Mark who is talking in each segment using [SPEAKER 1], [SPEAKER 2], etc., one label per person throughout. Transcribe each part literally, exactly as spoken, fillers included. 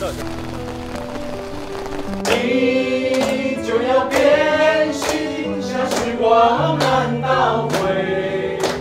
[SPEAKER 1] 这是。
[SPEAKER 2] 你就要变心，像时光难倒回。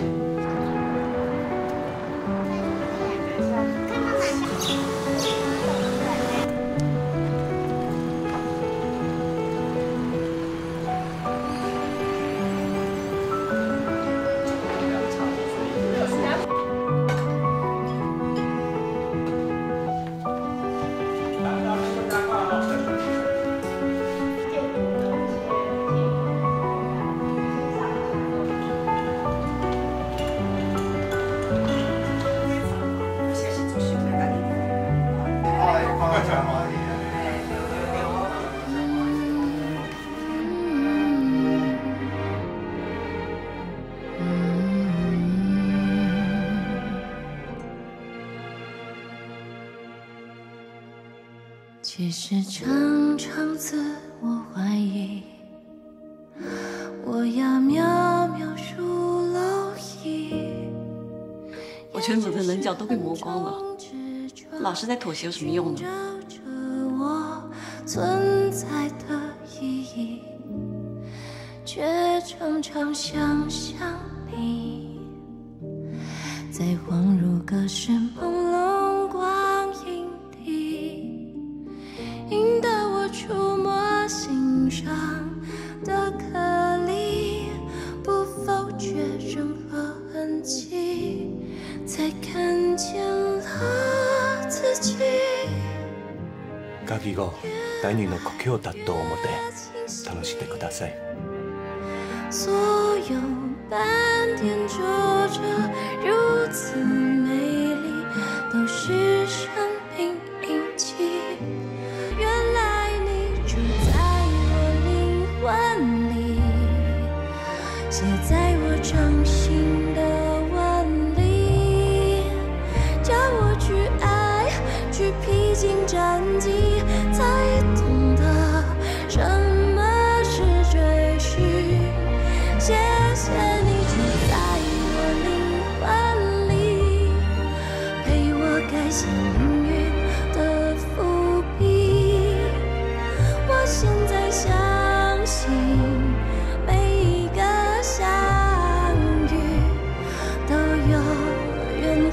[SPEAKER 3] 其实常常自我怀疑，我要渺渺数蝼蚁。
[SPEAKER 4] 我圈子的棱角都被磨光了，老是在妥协有什么用呢？
[SPEAKER 3] 我存在的意义，却常常想象你，在恍如隔世朦胧光阴里，引得我触摸心上的颗粒，不否决任何痕迹，才看见了自己。
[SPEAKER 1] 家己が第二の故郷だと思って楽しんでください。
[SPEAKER 3] 所有斑点着着如此美丽，都是生命印记。原来你住在我灵魂里，写在我掌心的纹理，教我去爱，去披荆斩棘，才懂得什么是追寻。谢谢你住在我灵魂里，陪我改写命运的伏笔。我现在相信，每一个相遇都有原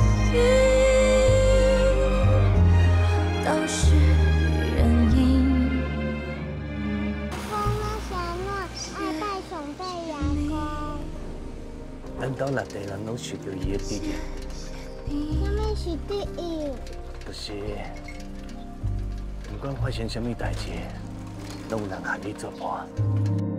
[SPEAKER 3] 因，都是原因。
[SPEAKER 5] 我们承诺爱戴上被阳光。
[SPEAKER 1] 咱岛内地人拢受到伊的指引，
[SPEAKER 5] 什么是第一？
[SPEAKER 1] 就是不管发生什么代志，拢有人和你作伴。